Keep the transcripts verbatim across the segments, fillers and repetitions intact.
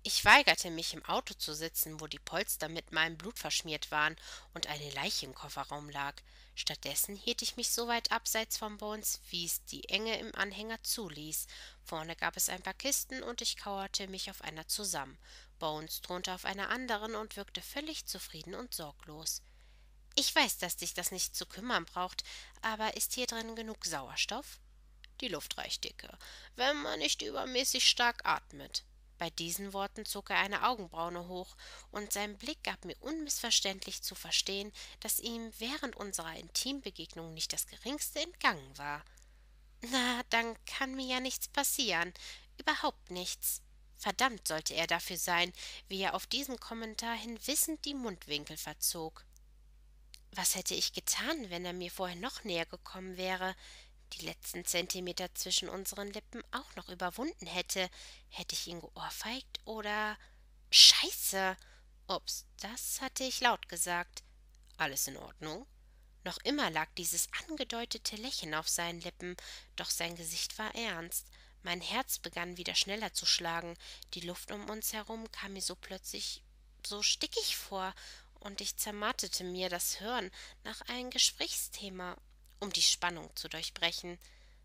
Ich weigerte mich, im Auto zu sitzen, wo die Polster mit meinem Blut verschmiert waren und eine Leiche im Kofferraum lag. Stattdessen hielt ich mich so weit abseits von Bones, wie es die Enge im Anhänger zuließ. Vorne gab es ein paar Kisten und ich kauerte mich auf einer zusammen. Bones thronte auf einer anderen und wirkte völlig zufrieden und sorglos. Ich weiß, dass dich das nicht zu kümmern braucht, aber ist hier drin genug Sauerstoff? Die Luft reicht dicke, wenn man nicht übermäßig stark atmet. Bei diesen Worten zog er eine Augenbraune hoch, und sein Blick gab mir unmissverständlich zu verstehen, dass ihm während unserer Intimbegegnung nicht das geringste entgangen war. Na, dann kann mir ja nichts passieren. Überhaupt nichts. Verdammt sollte er dafür sein, wie er auf diesen Kommentar hin wissend die Mundwinkel verzog. Was hätte ich getan, wenn er mir vorher noch näher gekommen wäre, die letzten Zentimeter zwischen unseren Lippen auch noch überwunden hätte? Hätte ich ihn geohrfeigt oder... Scheiße! Ups, das hatte ich laut gesagt. Alles in Ordnung? Noch immer lag dieses angedeutete Lächeln auf seinen Lippen, doch sein Gesicht war ernst. Mein Herz begann wieder schneller zu schlagen. Die Luft um uns herum kam mir so plötzlich so stickig vor, und ich zermarterte mir das Hören nach einem Gesprächsthema, um die Spannung zu durchbrechen.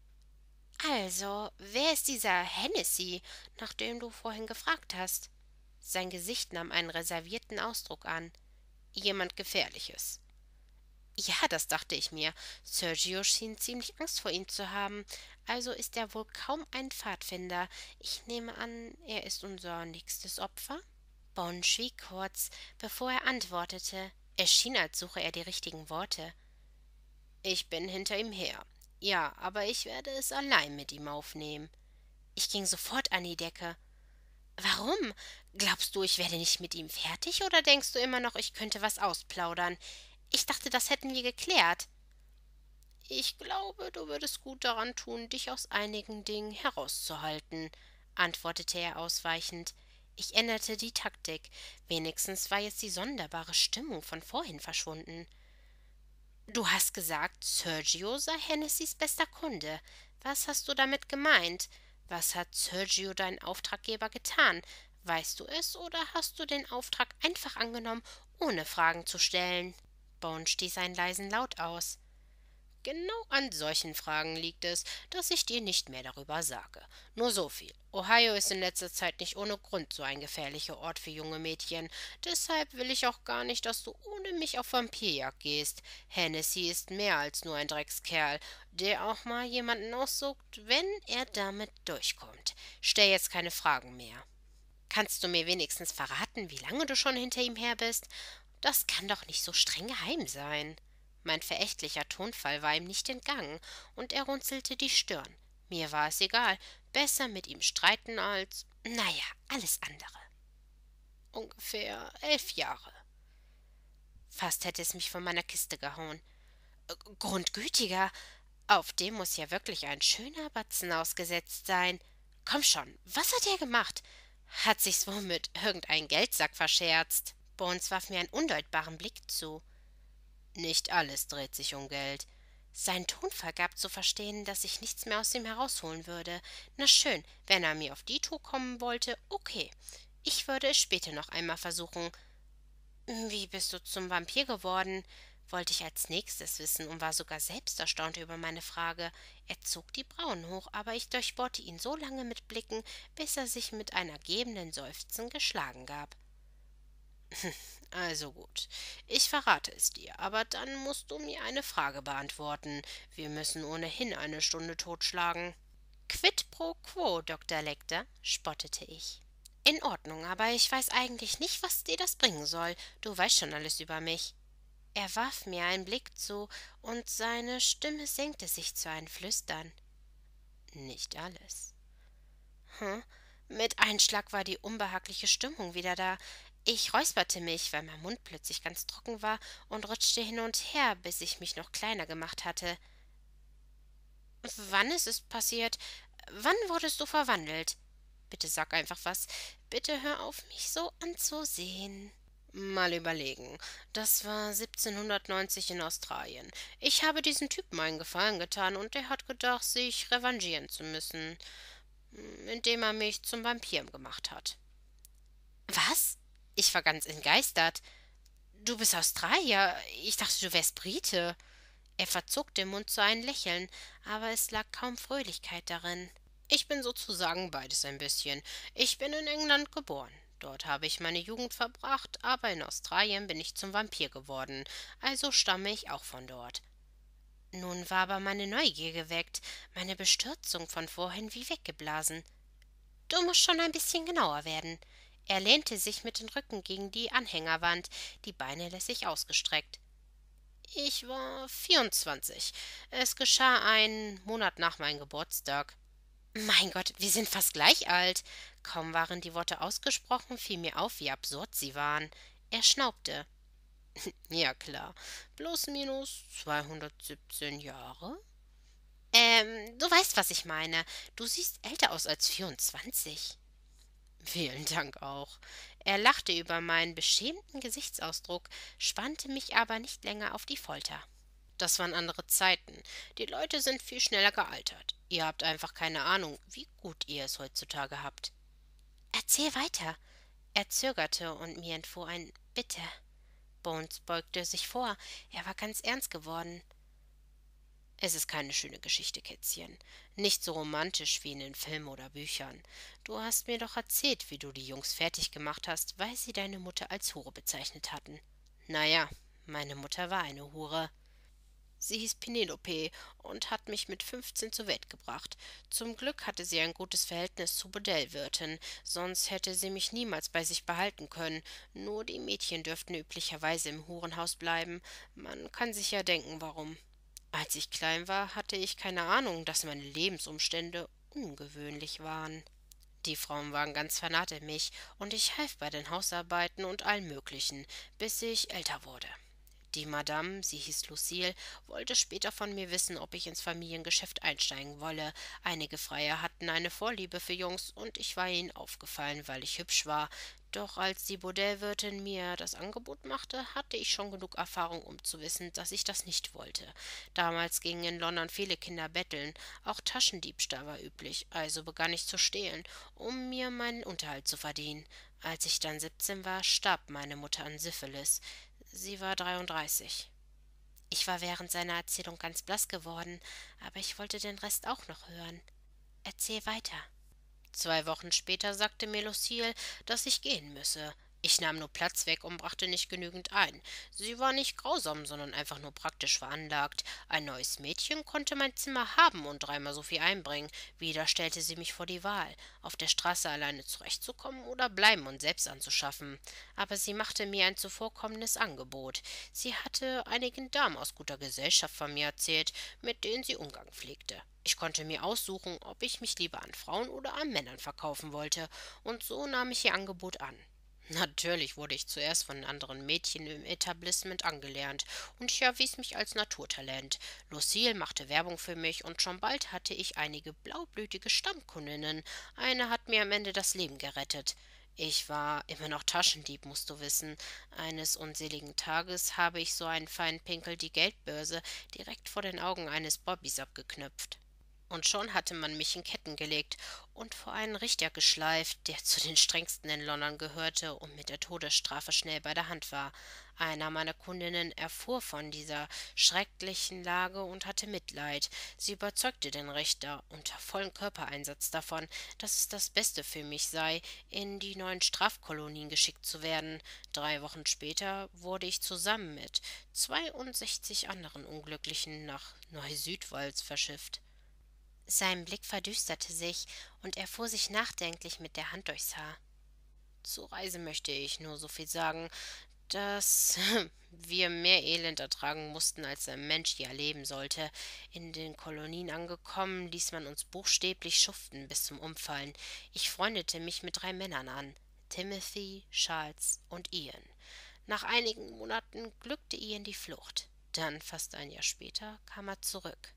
Also, wer ist dieser Hennessy, nach dem du vorhin gefragt hast? Sein Gesicht nahm einen reservierten Ausdruck an. Jemand Gefährliches. Ja, das dachte ich mir. Sergio schien ziemlich Angst vor ihm zu haben, also ist er wohl kaum ein Pfadfinder. Ich nehme an, er ist unser nächstes Opfer? Bon schwieg kurz, bevor er antwortete. Es schien, als suche er die richtigen Worte. Ich bin hinter ihm her. Ja, aber ich werde es allein mit ihm aufnehmen. Ich ging sofort an die Decke. Warum? Glaubst du, ich werde nicht mit ihm fertig, oder denkst du immer noch, ich könnte was ausplaudern? Ich dachte, das hätten wir geklärt. Ich glaube, du würdest gut daran tun, dich aus einigen Dingen herauszuhalten, antwortete er ausweichend. Ich änderte die Taktik. Wenigstens war jetzt die sonderbare Stimmung von vorhin verschwunden. Du hast gesagt, Sergio sei Hennessys bester Kunde. Was hast du damit gemeint? Was hat Sergio dein Auftraggeber getan? Weißt du es, oder hast du den Auftrag einfach angenommen, ohne Fragen zu stellen? Bone stieß einen leisen Laut aus. Genau an solchen Fragen liegt es, dass ich dir nicht mehr darüber sage. Nur so viel. Ohio ist in letzter Zeit nicht ohne Grund so ein gefährlicher Ort für junge Mädchen. Deshalb will ich auch gar nicht, dass du ohne mich auf Vampirjagd gehst. Hennessy ist mehr als nur ein Dreckskerl, der auch mal jemanden aussucht, wenn er damit durchkommt. Stell jetzt keine Fragen mehr. Kannst du mir wenigstens verraten, wie lange du schon hinter ihm her bist? Das kann doch nicht so streng geheim sein. Mein verächtlicher Tonfall war ihm nicht entgangen, und er runzelte die Stirn. Mir war es egal, besser mit ihm streiten als, naja, alles andere. Ungefähr elf Jahre. Fast hätte es mich von meiner Kiste gehauen. Äh, Grundgütiger, auf dem muss ja wirklich ein schöner Batzen ausgesetzt sein. Komm schon, was hat er gemacht? Hat sich's wohl mit irgendeinem Geldsack verscherzt? Bones warf mir einen undeutbaren Blick zu. Nicht alles dreht sich um Geld. Sein Tonfall gab zu verstehen, dass ich nichts mehr aus ihm herausholen würde. Na schön, wenn er mir auf die Tour kommen wollte, okay. Ich würde es später noch einmal versuchen. Wie bist du zum Vampir geworden? Wollte ich als nächstes wissen und war sogar selbst erstaunt über meine Frage. Er zog die Brauen hoch, aber ich durchbohrte ihn so lange mit Blicken, bis er sich mit einem ergebenen Seufzen geschlagen gab. Also gut, ich verrate es dir, aber dann musst du mir eine Frage beantworten. Wir müssen ohnehin eine Stunde totschlagen. Quid pro quo, Doktor Lecter, spottete ich. In Ordnung, aber ich weiß eigentlich nicht, was dir das bringen soll. Du weißt schon alles über mich. Er warf mir einen Blick zu, und seine Stimme senkte sich zu einem Flüstern. Nicht alles. Hm? Mit einem Schlag war die unbehagliche Stimmung wieder da. Ich räusperte mich, weil mein Mund plötzlich ganz trocken war, und rutschte hin und her, bis ich mich noch kleiner gemacht hatte. Wann ist es passiert? Wann wurdest du verwandelt? Bitte sag einfach was. Bitte hör auf, mich so anzusehen. Mal überlegen. Das war siebzehnhundertneunzig in Australien. Ich habe diesem Typen einen Gefallen getan, und er hat gedacht, sich revanchieren zu müssen, indem er mich zum Vampir gemacht hat. Was? Ich war ganz entgeistert. Du bist Australier. Ich dachte, du wärst Brite. Er verzog den Mund zu einem Lächeln, aber es lag kaum Fröhlichkeit darin. Ich bin sozusagen beides ein bisschen. Ich bin in England geboren. Dort habe ich meine Jugend verbracht, aber in Australien bin ich zum Vampir geworden, also stamme ich auch von dort. Nun war aber meine Neugier geweckt, meine Bestürzung von vorhin wie weggeblasen. Du musst schon ein bisschen genauer werden. Er lehnte sich mit dem Rücken gegen die Anhängerwand, die Beine lässig ausgestreckt. Ich war vierundzwanzig. Es geschah einen Monat nach meinem Geburtstag. Mein Gott, wir sind fast gleich alt. Kaum waren die Worte ausgesprochen, fiel mir auf, wie absurd sie waren. Er schnaubte. Ja klar, plus minus zweihundertsiebzehn Jahre? Ähm, du weißt, was ich meine. Du siehst älter aus als vierundzwanzig. Vielen Dank auch. Er lachte über meinen beschämten Gesichtsausdruck, spannte mich aber nicht länger auf die Folter. Das waren andere Zeiten. Die Leute sind viel schneller gealtert. Ihr habt einfach keine Ahnung, wie gut ihr es heutzutage habt. Erzähl weiter. Er zögerte und mir entfuhr ein Bitte. Bones beugte sich vor. Er war ganz ernst geworden. Es ist keine schöne Geschichte, Kätzchen. Nicht so romantisch wie in den Filmen oder Büchern. Du hast mir doch erzählt, wie du die Jungs fertig gemacht hast, weil sie deine Mutter als Hure bezeichnet hatten. Na ja, meine Mutter war eine Hure. Sie hieß Penelope und hat mich mit fünfzehn zur Welt gebracht. Zum Glück hatte sie ein gutes Verhältnis zur Bordellwirtin, sonst hätte sie mich niemals bei sich behalten können. Nur die Mädchen dürften üblicherweise im Hurenhaus bleiben. Man kann sich ja denken, warum. Als ich klein war, hatte ich keine Ahnung, dass meine Lebensumstände ungewöhnlich waren. Die Frauen waren ganz vernarrt in mich, und ich half bei den Hausarbeiten und allem Möglichen, bis ich älter wurde. Die Madame, sie hieß Lucille, wollte später von mir wissen, ob ich ins Familiengeschäft einsteigen wolle. Einige Freier hatten eine Vorliebe für Jungs, und ich war ihnen aufgefallen, weil ich hübsch war. Doch als die Bordellwirtin mir das Angebot machte, hatte ich schon genug Erfahrung, um zu wissen, dass ich das nicht wollte. Damals gingen in London viele Kinder betteln, auch Taschendiebstahl war üblich, also begann ich zu stehlen, um mir meinen Unterhalt zu verdienen. Als ich dann siebzehn war, starb meine Mutter an Syphilis. Sie war dreiunddreißig. Ich war während seiner Erzählung ganz blass geworden, aber ich wollte den Rest auch noch hören. Erzähl weiter. Zwei Wochen später sagte mir Lucille, dass ich gehen müsse. Ich nahm nur Platz weg und brachte nicht genügend ein. Sie war nicht grausam, sondern einfach nur praktisch veranlagt. Ein neues Mädchen konnte mein Zimmer haben und dreimal so viel einbringen. Wieder stellte sie mich vor die Wahl, auf der Straße alleine zurechtzukommen oder bleiben und selbst anzuschaffen. Aber sie machte mir ein zuvorkommendes Angebot. Sie hatte einigen Damen aus guter Gesellschaft von mir erzählt, mit denen sie Umgang pflegte. Ich konnte mir aussuchen, ob ich mich lieber an Frauen oder an Männern verkaufen wollte, und so nahm ich ihr Angebot an. Natürlich wurde ich zuerst von anderen Mädchen im Etablissement angelernt, und ich erwies mich als Naturtalent. Lucille machte Werbung für mich, und schon bald hatte ich einige blaublütige Stammkundinnen. Eine hat mir am Ende das Leben gerettet. Ich war immer noch Taschendieb, musst du wissen. Eines unseligen Tages habe ich so einen feinen Pinkel die Geldbörse direkt vor den Augen eines Bobbys abgeknöpft. Und schon hatte man mich in Ketten gelegt und vor einen Richter geschleift, der zu den strengsten in London gehörte und mit der Todesstrafe schnell bei der Hand war. Einer meiner Kundinnen erfuhr von dieser schrecklichen Lage und hatte Mitleid. Sie überzeugte den Richter unter vollem Körpereinsatz davon, dass es das Beste für mich sei, in die neuen Strafkolonien geschickt zu werden. Drei Wochen später wurde ich zusammen mit zweiundsechzig anderen Unglücklichen nach Neu-Südwales verschifft. Sein Blick verdüsterte sich, und er fuhr sich nachdenklich mit der Hand durchs Haar. Zur Reise möchte ich nur so viel sagen, dass wir mehr Elend ertragen mussten, als ein Mensch je erleben sollte. In den Kolonien angekommen, ließ man uns buchstäblich schuften bis zum Umfallen. Ich freundete mich mit drei Männern an: Timothy, Charles und Ian. Nach einigen Monaten glückte Ian die Flucht. Dann, fast ein Jahr später, kam er zurück.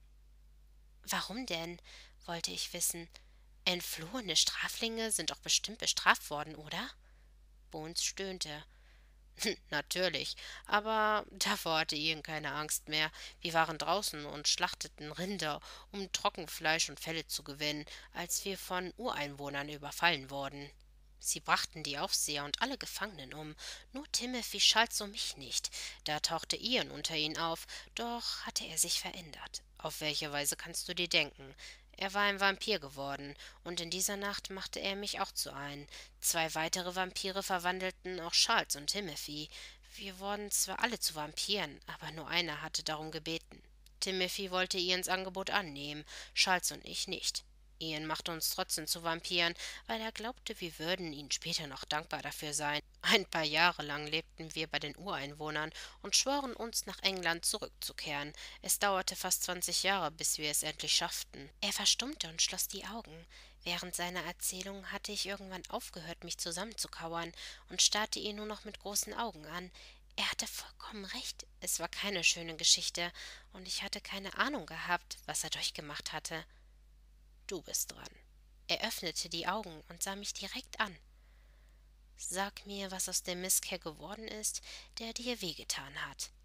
Warum denn? Wollte ich wissen. Entflohene Straflinge sind doch bestimmt bestraft worden, oder? Bones stöhnte. Natürlich, aber davor hatte Ian keine Angst mehr. Wir waren draußen und schlachteten Rinder, um Trockenfleisch und Felle zu gewinnen, als wir von Ureinwohnern überfallen wurden. Sie brachten die Aufseher und alle Gefangenen um, nur Timothy schalt so mich nicht. Da tauchte Ian unter ihnen auf, doch hatte er sich verändert. Auf welche Weise kannst du dir denken? Er war ein Vampir geworden, und in dieser Nacht machte er mich auch zu einem. Zwei weitere Vampire verwandelten auch Charles und Timothy. Wir wurden zwar alle zu Vampiren, aber nur einer hatte darum gebeten. Timothy wollte Ians Angebot annehmen, Charles und ich nicht. Ian machte uns trotzdem zu Vampiren, weil er glaubte, wir würden ihnen später noch dankbar dafür sein. Ein paar Jahre lang lebten wir bei den Ureinwohnern und schworen uns, nach England zurückzukehren. Es dauerte fast zwanzig Jahre, bis wir es endlich schafften. Er verstummte und schloss die Augen. Während seiner Erzählung hatte ich irgendwann aufgehört, mich zusammenzukauern und starrte ihn nur noch mit großen Augen an. Er hatte vollkommen recht. Es war keine schöne Geschichte, und ich hatte keine Ahnung gehabt, was er durchgemacht hatte. Du bist dran. Er öffnete die Augen und sah mich direkt an. Sag mir, was aus dem Mistkerl geworden ist, der dir wehgetan hat.